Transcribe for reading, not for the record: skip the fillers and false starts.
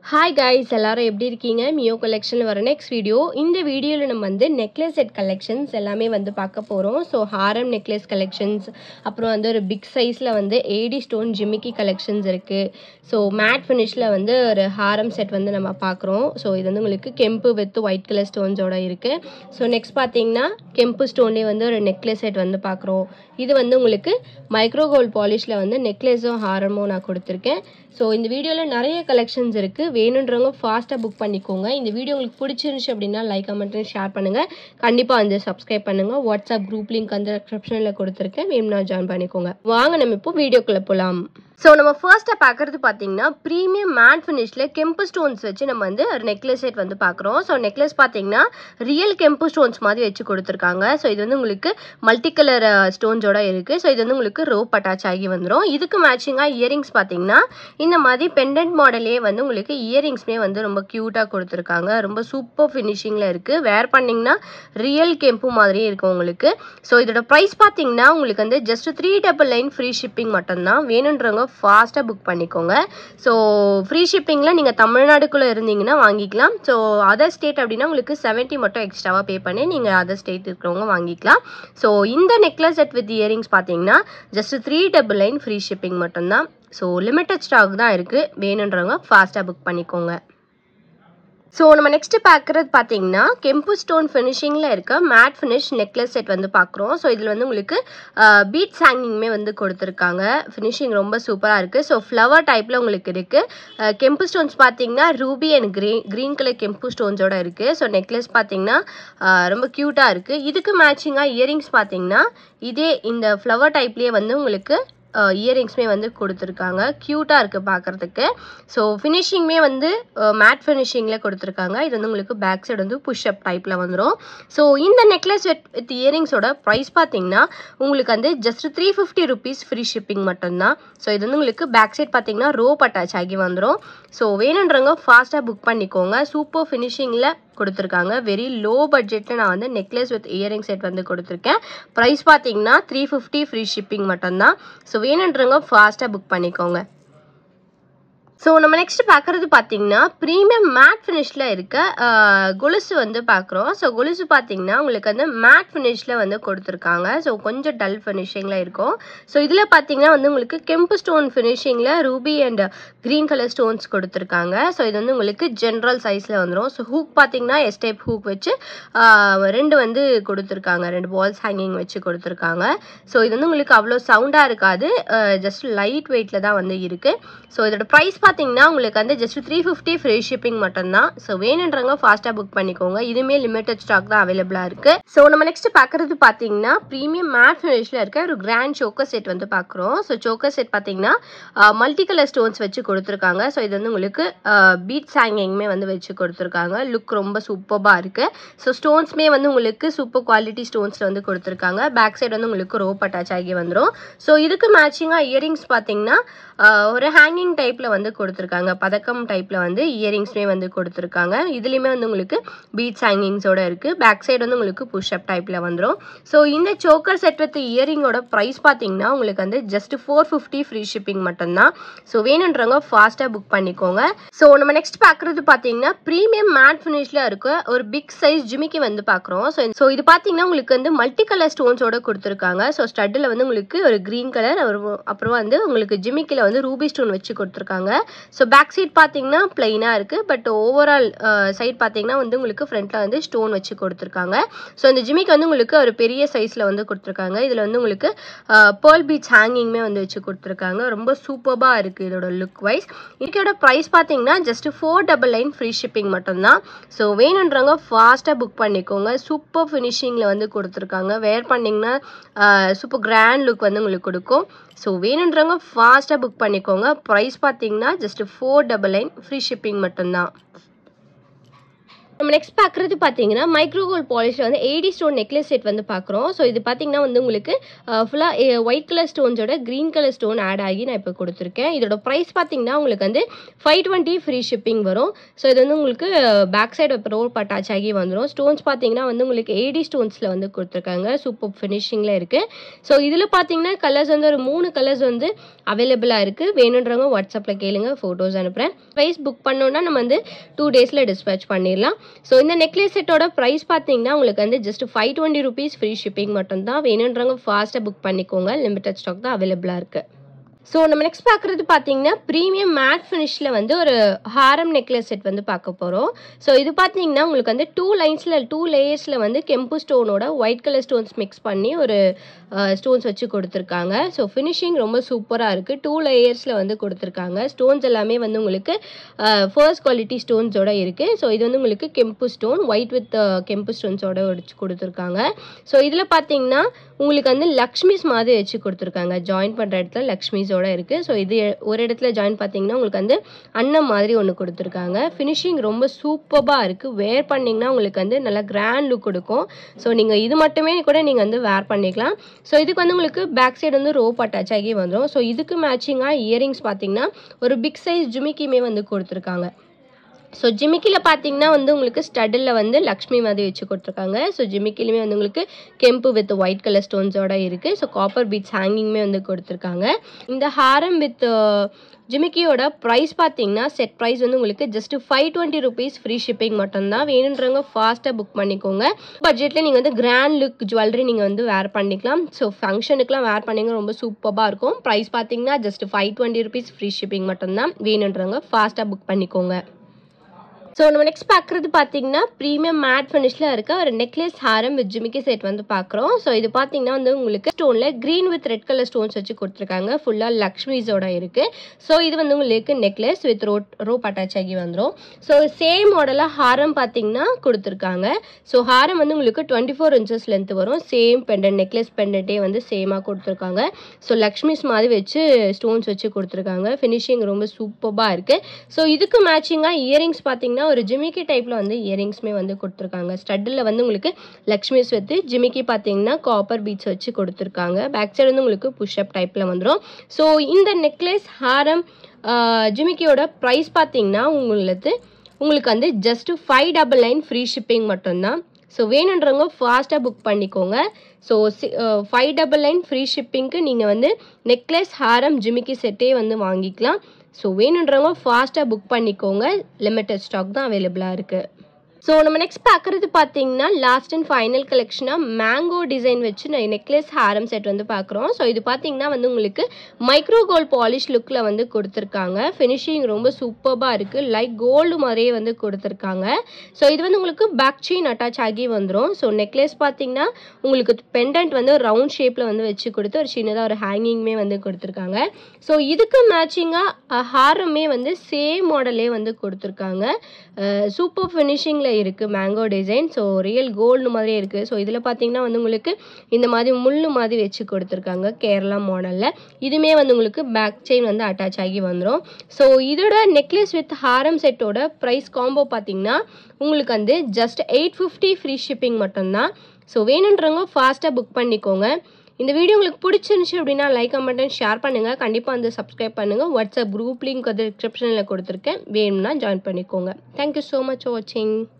Hi guys, எல்லாரும் எப்படி இருக்கீங்க? மியோ கலெக்ஷன்ல வர நெக்ஸ்ட் வீடியோ. இந்த வீடியோல நம்ம வந்து நெக்லஸ் செட் கலெக்ஷன்ஸ் எல்லாமே வந்து பார்க்க போறோம். ஸோ ஹாரம் நெக்லஸ் கலெக்ஷன்ஸ், அப்புறம் வந்து ஒரு பிக் சைஸ்ல வந்து ஏடி ஸ்டோன் ஜிமிக்கி கலெக்ஷன்ஸ் இருக்கு. ஸோ மேட் ஃபினிஷ்ல வந்து ஒரு ஹாரம் செட் வந்து நம்ம பார்க்குறோம். ஸோ இது வந்து உங்களுக்கு கெம்பு வித் ஒயிட் கலர் ஸ்டோன்ஸோட இருக்கு. ஸோ நெக்ஸ்ட் பார்த்தீங்கன்னா கெம்பு ஸ்டோன்லேயே வந்து ஒரு நெக்லஸ் செட் வந்து பார்க்குறோம். இது வந்து உங்களுக்கு மைக்ரோ கோல்ட் பாலிஷ்ல வந்து நெக்லஸும் ஹாரமும் நான் கொடுத்துருக்கேன். ஸோ இந்த வீடியோவில் நிறைய கலெக்ஷன்ஸ் இருக்குது. வேணுன்றவங்க ஃபாஸ்ட்டாக புக் பண்ணிக்கோங்க. இந்த வீடியோ உங்களுக்கு பிடிச்சிருந்துச்சு அப்படின்னா லைக் கமெண்ட் ஷேர் பண்ணுங்கள். கண்டிப்பாக வந்து சப்ஸ்கிரைப் பண்ணுங்கள். வாட்ஸ்அப் குரூப் லிங்க் வந்து டிஸ்கிரிப்ஷனில் கொடுத்துருக்கேன். வேணும்னா ஜாயின் பண்ணிக்கோங்க. வாங்க நம்ம இப்போ வீடியோக்குள்ளே போகலாம். ஸோ நம்ம ஃபர்ஸ்ட்டாக பார்க்குறது பார்த்தீங்கன்னா ப்ரீமியம் மேட் ஃபினிஷில் கெம்பு ஸ்டோன்ஸ் வச்சு நம்ம வந்து ஒரு நெக்லஸ் செட் வந்து பார்க்குறோம். ஸோ நெக்லஸ் பார்த்தீங்கன்னா ரியல் கெம்பு ஸ்டோன்ஸ் மாதிரி வச்சு கொடுத்துருக்காங்க. ஸோ இது வந்து உங்களுக்கு மல்டி கலர் ஸ்டோன்ஸோட இருக்குது. ஸோ இது வந்து உங்களுக்கு ரோப் அட்டாச் ஆகி வந்துடும். இதுக்கு மேட்சிங்காக இயரிங்ஸ் பார்த்தீங்கன்னா இந்த மாதிரி பெண்டன்ட் மாடலே வந்து உங்களுக்கு இயரிங்ஸ்மே வந்து ரொம்ப க்யூட்டாக கொடுத்துருக்காங்க. ரொம்ப சூப்பர் ஃபினிஷிங்கில் இருக்குது. வேர் பண்ணிங்கன்னா ரியல் கெம்பு மாதிரியே இருக்கும் உங்களுக்கு. ஸோ இதோட ப்ரைஸ் பார்த்தீங்கன்னா உங்களுக்கு வந்து ஜஸ்ட் 399 ஃப்ரீ ஷிப்பிங் மட்டும்தான். வேணுன்றவங்க ஃபாஸ்ட்டாக புக் பண்ணிக்கோங்க. ஸோ ஃப்ரீ ஷிப்பிங்கில் நீங்கள் தமிழ்நாடுக்குள்ளே இருந்தீங்கன்னா வாங்கிக்கலாம். ஸோ அதர் ஸ்டேட் அப்படின்னா உங்களுக்கு 70 மட்டும் எக்ஸ்ட்ராவாக பே பண்ணி நீங்கள் அதர் ஸ்டேட் இருக்கிறவங்க வாங்கிக்கலாம். ஸோ இந்த நெக்லஸ் செட் வித் இயரிங்ஸ் பார்த்தீங்கன்னா ஜஸ்ட் 399 ஃப்ரீ ஷிப்பிங் மட்டும்தான். ஸோ லிமிட்டட் ஸ்டாக் தான் இருக்குது. வேணுன்றவங்க ஃபாஸ்ட்டாக புக் பண்ணிக்கோங்க. ஸோ நம்ம நெக்ஸ்ட் பார்க்குறது பார்த்தீங்கன்னா கெம்பு ஸ்டோன் ஃபினிஷிங்கில் இருக்க மேட் ஃபினிஷ் நெக்லஸ் செட் வந்து பார்க்குறோம். ஸோ இதில் வந்து உங்களுக்கு பீட்ஸ் ஹேங்கிங்குமே வந்து கொடுத்துருக்காங்க. ஃபினிஷிங் ரொம்ப சூப்பராக இருக்குது. ஸோ ஃப்ளவர் டைப்பில் உங்களுக்கு இருக்குது. கெம்பு ஸ்டோன்ஸ் பார்த்தீங்கன்னா ரூபி அண்ட் க்ரீன் கலர் கெம்பு ஸ்டோன்ஸோட இருக்குது. ஸோ நெக்லஸ் பார்த்தீங்கன்னா ரொம்ப க்யூட்டாக இருக்குது. இதுக்கு மேட்சிங்காக இயரிங்ஸ் பார்த்தீங்கன்னா இதே இந்த ஃப்ளவர் டைப்லேயே வந்து உங்களுக்கு இயரிங்ஸ்மே வந்து கொடுத்துருக்காங்க. க்யூட்டாக இருக்குது பார்க்குறதுக்கு. ஸோ ஃபினிஷிங்குமே வந்து மேட் ஃபினிஷிங்கில் கொடுத்துருக்காங்க. இது வந்து உங்களுக்கு பேக் சைடு வந்து புஷ்அப் டைப்பில் வந்துடும். ஸோ இந்த நெக்லஸ் வித் இயரிங்ஸோட ப்ரைஸ் பார்த்தீங்கன்னா உங்களுக்கு வந்து ஜஸ்ட் 350 ருபீஸ் ஃப்ரீ ஷிப்பிங் மட்டும்தான். ஸோ இது வந்து உங்களுக்கு பேக் சைட் பார்த்தீங்கன்னா ரோப் அட்டாச் ஆகி வந்துடும். ஸோ வேணுன்றவங்க ஃபாஸ்ட்டாக புக் பண்ணிக்கோங்க. சூப்பர் ஃபினிஷிங்கில் கொடுத்துருக்காங்க. வெரி லோ பட்ஜெட்டில் நான் வந்து நெக்லஸ் வித் இயரிங் செட் வந்து கொடுத்துருக்கேன். ப்ரைஸ் பார்த்தீங்கன்னா 350 ஃப்ரீ ஷிப்பிங் மட்டும்தான். ஸோ வேணுன்றவங்க ஃபாஸ்ட்டாக புக் பண்ணிக்கோங்க. ஸோ நம்ம நெக்ஸ்ட் பார்க்குறது பார்த்தீங்கன்னா ப்ரீமியம் மேட் ஃபினிஷில் இருக்க கொலுசு வந்து பார்க்குறோம். ஸோ கொலுசு பார்த்தீங்கன்னா உங்களுக்கு வந்து மேட் ஃபினிஷில் வந்து கொடுத்துருக்காங்க. ஸோ கொஞ்சம் டல் ஃபினிஷிங்கில் இருக்கும். ஸோ இதில் பார்த்தீங்கன்னா வந்து உங்களுக்கு கெம்பு ஸ்டோன் ஃபினிஷிங்கில் ruby and green colour stones கொடுத்துருக்காங்க. ஸோ இது வந்து உங்களுக்கு ஜென்ரல் சைஸில் வந்துடும். ஸோ ஹூக் பார்த்தீங்கன்னா எஸ் டைப் ஹூக் வச்சு ரெண்டு வந்து கொடுத்துருக்காங்க. 2 பால்ஸ் ஹேங்கிங் வச்சு கொடுத்துருக்காங்க. ஸோ இது வந்து உங்களுக்கு அவ்வளோ சவுண்டாக இருக்காது. ஜஸ்ட் லைட் வெயிட்டில் தான் வந்து இருக்குது. ஸோ இதோட ப்ரைஸ் பார்த்தீங்கன்னா உங்களுக்கு வந்து ஜஸ்ட் 350 ஃப்ரீ ஷிப்பிங் மட்டும்தான். ஸோ வேணுன்றவங்க ஃபாஸ்ட்டாக புக் பண்ணிக்கோங்க. இதுவுமே லிமிட்டட் ஸ்டாக் தான் அவைலபிளாக இருக்குது. ஸோ நம்ம நெக்ஸ்ட் பார்க்குறது பார்த்தீங்கன்னா ப்ரீமியம் மேட் ஃபினிஷில் இருக்க ஒரு கிராண்ட் சோக்கர் செட் வந்து பார்க்குறோம். ஸோ சோக்கர் செட் பார்த்தீங்கன்னா மல்டி கலர் ஸ்டோன்ஸ் வச்சு கொடுத்துருக்காங்க. ஸோ இது வந்து உங்களுக்கு பீட்ஸ் ஹேங்கிங்குமே வந்து வச்சு கொடுத்துருக்காங்க. லுக் ரொம்ப சூப்பராக இருக்குது. ஸோ ஸ்டோன்ஸ்மே வந்து உங்களுக்கு சூப்பர் குவாலிட்டி ஸ்டோன்ஸில் வந்து கொடுத்துருக்காங்க. பேக் சைடு வந்து உங்களுக்கு ரோப் அட்டாச் ஆகி வந்துடும். ஸோ இதுக்கு மேட்சிங்காக இயரிங்ஸ் பார்த்தீங்கன்னா ஒரு ஹேங்கிங் டைப்பில் வந்து கொடுத்துருக்காங்க. பதக்கம் டைப்பில் வந்து இயரிங்ஸ்மே வந்து கொடுத்துருக்காங்க. இதுலேயுமே வந்து உங்களுக்கு பீட்ஸ் ஹேங்கிங்ஸோட இருக்குது. பேக் சைடு வந்து உங்களுக்கு புஷ்அப் டைப்பில் வந்துடும். ஸோ இந்த சோக்கர் செட் வித் இயரிங்கோட ப்ரைஸ் பார்த்தீங்கன்னா உங்களுக்கு வந்து ஜஸ்ட் 450 ஃப்ரீ ஷிப்பிங் மட்டும்தான். ஸோ வேணுன்றவங்க ஃபாஸ்ட்டாக புக் பண்ணிக்கோங்க. ஸோ நம்ம நெக்ஸ்ட் பார்க்குறது பார்த்தீங்கன்னா ப்ரீமியம் மேட் ஃபினிஷில் இருக்க ஒரு பிக் சைஸ் ஜிமிக்கி வந்து பார்க்குறோம். ஸோ இது பார்த்தீங்கன்னா உங்களுக்கு வந்து மல்டி கலர் ஸ்டோன்ஸோட கொடுத்துருக்காங்க. ஸோ ஸ்டட்டில் வந்து உங்களுக்கு ஒரு க்ரீன் கலர், அப்புறம் வந்து உங்களுக்கு ஜிமிக்கில் வந்து ரூபி ஸ்டோன் வச்சு கொடுத்துருக்காங்க. ஸோ பேக் சைட் பார்த்தீங்கன்னா பிளைனாக இருக்குது. பட் ஓவரால் சைட் பார்த்தீங்கன்னா வந்து உங்களுக்கு ஃப்ரண்ட்டில் வந்து ஸ்டோன் வச்சு கொடுத்துருக்காங்க. ஸோ இந்த ஜிமிக்கு வந்து உங்களுக்கு ஒரு பெரிய சைஸில் வந்து கொடுத்துருக்காங்க. இதில் வந்து உங்களுக்கு பேர்ல் பீட்ஸ் ஹேங்கிங்குமே வந்து வச்சு கொடுத்துருக்காங்க. ரொம்ப சூப்பராக இருக்குது இதோட லுக் வைஸ். இதோட ப்ரைஸ் பார்த்தீங்கன்னா ஜஸ்ட் 499 ஃப்ரீ ஷிப்பிங் மட்டும்தான். ஸோ வேணுன்றவங்க ஃபாஸ்ட்டாக புக் பண்ணிக்கோங்க. சூப்பர் ஃபினிஷிங்கில் வந்து கொடுத்துருக்காங்க. வேர் பண்ணிங்கன்னா சூப்பர் கிராண்ட் லுக் வந்து உங்களுக்கு கொடுக்கும். ஸோ வேணுன்றவங்க ஃபாஸ்ட்டாக புக் பண்ணிக்கோங்க. ப்ரைஸ் பார்த்தீங்கன்னா ஜஸ்ட் 499 ஃப்ரீ ஷிப்பிங் மட்டும்தான். நம்ம நெக்ஸ்ட் பார்க்குறது பார்த்தீங்கன்னா மைக்ரோ கோல்ட் பாலிஷில் வந்து 80 ஸ்டோன் நெக்லஸ் செட் வந்து பார்க்குறோம். ஸோ இது பார்த்தீங்கன்னா வந்து உங்களுக்கு ஃபுல்லாக ஒயிட் கலர் ஸ்டோன்ஸோட க்ரீன் கலர் ஸ்டோன் ஆட் ஆகி நான் இப்போ கொடுத்துருக்கேன். இதோட ப்ரைஸ் பார்த்தீங்கன்னா உங்களுக்கு வந்து 520 ஃப்ரீ ஷிப்பிங் வரும். ஸோ இது வந்து உங்களுக்கு பேக் சைடு ரோப் அட்டாச் ஆகி வந்துடும். ஸ்டோன்ஸ் பார்த்தீங்கன்னா வந்து உங்களுக்கு 80 ஸ்டோன்ஸில் வந்து கொடுத்துருக்காங்க. சூப்பர் ஃபினிஷிங்கில் இருக்குது. ஸோ இதில் பார்த்தீங்கன்னா கலர்ஸ் வந்து ஒரு 3 கலர்ஸ் வந்து அவைலபிளாக இருக்குது. வேணுன்றவங்க வாட்ஸ்அப்பில் கேளுங்க, ஃபோட்டோஸ் அனுப்புகிறேன். ப்ரைஸ் புக் பண்ணோன்னா நம்ம வந்து 2 டேஸில் டிஸ்பேச் பண்ணிடலாம். ஸோ இந்த நெக்லஸ் செட்டோட ப்ரைஸ் பார்த்தீங்கன்னா உங்களுக்கு வந்து ஜஸ்ட் 520 ருபீஸ் ஃப்ரீ ஷிப்பிங் மட்டும்தான். வேணுன்றவங்க ஃபாஸ்ட்டாக புக் பண்ணிக்கோங்க. லிமிடெட் ஸ்டாக் தான் அவைலபிளாக இருக்குது. ஸோ நம்ம நெக்ஸ்ட் பார்க்குறது பார்த்தீங்கன்னா ப்ரீமியம் மேட் ஃபினிஷில் வந்து ஒரு ஹாரம் நெக்லஸ் செட் வந்து பார்க்க போகிறோம். ஸோ இது பார்த்தீங்கன்னா உங்களுக்கு வந்து 2 லேயர்ஸில் வந்து கெம்பு ஸ்டோனோட ஒயிட் கலர் ஸ்டோன்ஸ் மிக்ஸ் பண்ணி ஒரு ஸ்டோன்ஸ் வச்சு கொடுத்துருக்காங்க. ஸோ ஃபினிஷிங் ரொம்ப சூப்பராக இருக்குது. 2 லேயர்ஸில் வந்து கொடுத்துருக்காங்க. ஸ்டோன்ஸ் எல்லாமே வந்து உங்களுக்கு ஃபர்ஸ்ட் குவாலிட்டி ஸ்டோன்ஸோட இருக்குது. ஸோ இது வந்து உங்களுக்கு கெம்பு ஸ்டோன் ஒயிட் வித் கெம்பு ஸ்டோன்ஸோட வச்சு கொடுத்துருக்காங்க. ஸோ இதில் பார்த்தீங்கன்னா உங்களுக்கு வந்து லக்ஷ்மிஸ் மாதிரி வச்சு கொடுத்துருக்காங்க. ஜாயின் பண்ணுற இடத்துல லக்ஷ்மிஸோட இருக்குது. ஸோ இது ஒரு இடத்துல ஜாயின் பார்த்தீங்கன்னா உங்களுக்கு வந்து அன்னம் மாதிரி ஒன்று கொடுத்துருக்காங்க. ஃபினிஷிங் ரொம்ப சூப்பராக இருக்குது. வேர் பண்ணிங்கன்னா உங்களுக்கு வந்து நல்லா கிராண்ட் லுக் கொடுக்கும். ஸோ நீங்கள் இது மட்டுமே கூட நீங்கள் வந்து வேர் பண்ணிக்கலாம். ஸோ இதுக்கு வந்து உங்களுக்கு பேக் சைடு வந்து ரோப் அட்டாச் ஆகி வந்துடும். ஸோ இதுக்கு மேட்சிங்காக இயரிங்ஸ் பார்த்தீங்கன்னா ஒரு பிக் சைஸ் ஜுமிக்கியுமே வந்து கொடுத்துருக்காங்க. ஸோ ஜிமிக்கியில் பார்த்தீங்கன்னா வந்து உங்களுக்கு ஸ்டடில் வந்து லக்ஷ்மி மாதிரி வச்சு கொடுத்துருக்காங்க. ஸோ ஜிமிக்கிலுமே வந்து உங்களுக்கு கெம்பு வித் ஒயிட் கலர் ஸ்டோன்ஸோட இருக்குது. ஸோ காப்பர் பீட்ஸ் ஹேங்கிங்குமே வந்து கொடுத்துருக்காங்க. இந்த ஹாரம் வித் ஜிமிக்கியோட ப்ரைஸ் பார்த்தீங்கன்னா செட் ப்ரைஸ் வந்து உங்களுக்கு ஜஸ்ட் 520 ருபீஸ் ஃப்ரீ ஷிப்பிங் மட்டும்தான். வேணுன்றவங்க ஃபாஸ்ட்டாக புக் பண்ணிக்கோங்க. பட்ஜெட்டில் நீங்கள் வந்து கிராண்ட் லுக் ஜுவல்லரி நீங்கள் வந்து வேர் பண்ணிக்கலாம். ஸோ ஃபங்க்ஷனுக்குலாம் வேர் பண்ணிங்க ரொம்ப சூப்பராக இருக்கும். ப்ரைஸ் பார்த்தீங்கன்னா ஜஸ்ட் 520 ருபீஸ் ஃப்ரீ ஷிப்பிங் மட்டும்தான். வேணுன்றவங்க ஃபாஸ்ட்டாக புக் பண்ணிக்கோங்க. ஸோ நம்ம நெக்ஸ்ட் பார்க்குறது பார்த்தீங்கன்னா ப்ரீமியம் மேட் ஃபினிஷில் இருக்க ஒரு நெக்லஸ் ஹாரம் வித் ஜிமிக்கி செட் வந்து பார்க்குறோம். ஸோ இது பார்த்தீங்கன்னா வந்து உங்களுக்கு ஸ்டோனில் green with red colour stones வச்சு கொடுத்துருக்காங்க. ஃபுல்லாக லக்ஷ்மிஸோட இருக்குது. ஸோ இது வந்து உங்களுக்கு நெக்லஸ் வித் ரோப் அட்டாச் ஆகி வந்துடும். ஸோ சேம் மாடலாக ஹாரம் பார்த்தீங்கன்னா கொடுத்துருக்காங்க. ஸோ ஹாரம் வந்து உங்களுக்கு 24 inches லென்த் வரும். சேம் பெண்டன்ட் நெக்லஸ் பெண்டன்ட்டே வந்து சேமாக கொடுத்துருக்காங்க. ஸோ லக்ஷ்மிஸ் மாதிரி வச்சு ஸ்டோன்ஸ் வச்சு கொடுத்துருக்காங்க. ஃபினிஷிங் ரொம்ப சூப்பராக இருக்குது. ஸோ இதுக்கு மேட்சிங்காக இயரிங்ஸ் பார்த்தீங்கன்னா ஒரு ஜிமிக்கி டைப்ல வந்து இயரிங்ஸ்மே வந்து கொடுத்துருக்காங்க. ஸ்டட்டில் வந்து உங்களுக்கு லக்ஷ்மிஸ் வச்சு ஜிமிக்கி பார்த்தீங்கன்னா காப்பர் பீட்ஸ் வச்சு கொடுத்துருக்காங்க. பேக் சைடு வந்து உங்களுக்கு புஷ்அப் டைப்ல வந்துடும். ஸோ இந்த நெக்லஸ் ஹாரம் ஜிமிக்கியோட ப்ரைஸ் பார்த்தீங்கன்னா உங்களுக்கு வந்து ஜஸ்ட் 599 ஃப்ரீ ஷிப்பிங் மட்டும்தான். ஸோ வேணுன்றவங்க ஃபாஸ்ட்டாக புக் பண்ணிக்கோங்க. ஸோ 599 ஃப்ரீ ஷிப்பிங்க்கு நீங்கள் வந்து நெக்லஸ் ஹாரம் ஜிமிக்கி செட்டே வந்து வாங்கிக்கலாம். ஸோ வேணுன்றவங்க ஃபாஸ்ட்டாக புக் பண்ணிக்கோங்க. லிமிட்டட் ஸ்டாக் தான் அவைலபிளாக இருக்குது. ஸோ நம்ம நெக்ஸ்ட் பார்க்குறது பார்த்தீங்கன்னா லாஸ்ட் அண்ட் ஃபைனல் கலெக்ஷனாக மேங்கோ டிசைன் வச்சு நெக்லஸ் ஹாரம் செட் வந்து பார்க்குறோம். ஸோ இது பார்த்தீங்கன்னா வந்து உங்களுக்கு மைக்ரோ கோல்ட் பாலிஷ் லுக்கில் வந்து கொடுத்துருக்காங்க. ஃபினிஷிங் ரொம்ப சூப்பராக இருக்குது. லைக் கோல்டு மாதிரியே வந்து கொடுத்துருக்காங்க. ஸோ இது வந்து உங்களுக்கு பேக் செயின் அட்டாச் ஆகி வந்துடும். ஸோ நெக்லஸ் பார்த்தீங்கன்னா உங்களுக்கு பெண்டன்ட் வந்து ஒரு ரவுண்ட் ஷேப்பில் வந்து வச்சு கொடுத்து ஒரு சின்னதாக ஒரு ஹேங்கிங்குமே வந்து கொடுத்துருக்காங்க. ஸோ இதுக்கு மேட்சிங்காக ஹாரமே வந்து சேம் மாடலே வந்து கொடுத்துருக்காங்க. சூப்பர் ஃபினிஷிங்கில் இருக்குது mango design. So real gold மாதிரியே இருக்குது. ஸோ இதில் பார்த்தீங்கன்னா வந்து உங்களுக்கு இந்த மாதிரி முள்ளு மாதிரி வச்சு கொடுத்துருக்காங்க கேரளா மாடலில். இதுவுமே வந்து உங்களுக்கு பேக் செயின் வந்து அட்டாச் ஆகி வந்துடும். ஸோ இதோட நெக்லஸ் வித் ஹாரம் செட்டோட ப்ரைஸ் காம்போ பார்த்தீங்கன்னா உங்களுக்கு வந்து ஜஸ்ட் 850 ஃப்ரீ ஷிப்பிங் மட்டும்தான். ஸோ வேணுன்றவங்க ஃபாஸ்ட்டாக புக் பண்ணிக்கோங்க. இந்த வீடியோ உங்களுக்கு பிடிச்சிருந்துச்சு அப்படின்னா லைக் கமெண்ட் அண்ட் ஷேர் பண்ணுங்கள். கண்டிப்பாக வந்து சப்ஸ்கிரைப் பண்ணுங்கள். வாட்ஸ்அப் குரூப் லிங்க் வந்து டிஸ்கிரிப்ஷனில் கொடுத்துருக்கேன். வேணும்னா ஜாயின் பண்ணிக்கோங்க. தேங்க்யூ ஸோ மச் ஃபார் வாட்சிங்.